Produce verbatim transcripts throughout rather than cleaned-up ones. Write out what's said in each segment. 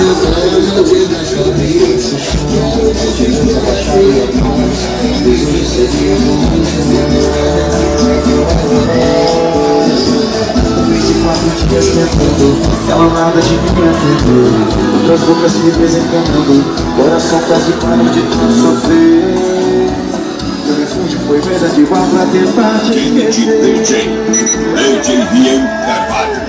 eu já te deixo isso. Quero que te faça e isso seria vinte e quatro dias tentando, ela nada de mim afetou. Outras bocas me desencanando, coração quase parou de tanto sofrer. Meu refúgio foi mesa de igual pra tentar te esquecer. D J, D J Rian Carvalho.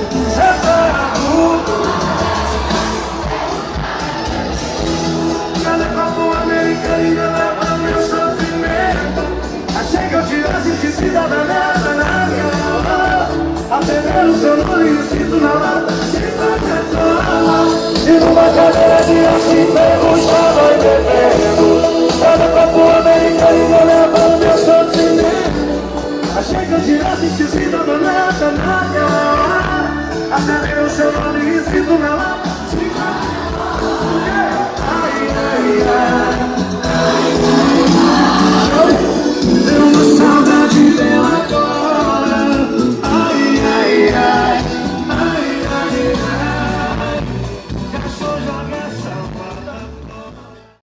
Cada copo americano ainda leva meu sofrimento. Achei que eu tivesse esquecido a danada na cama. Até o seu nome e sinto na lata de pacatóa. E numa cadeira de aço enferrujada e bebendo. Cada copo americano ainda leva meu sofrimento. Achei que eu tivesse esquecido a danada na cama. Até o seu nome e sinto na lata de pacatóa. Deu uma saudade dela agora.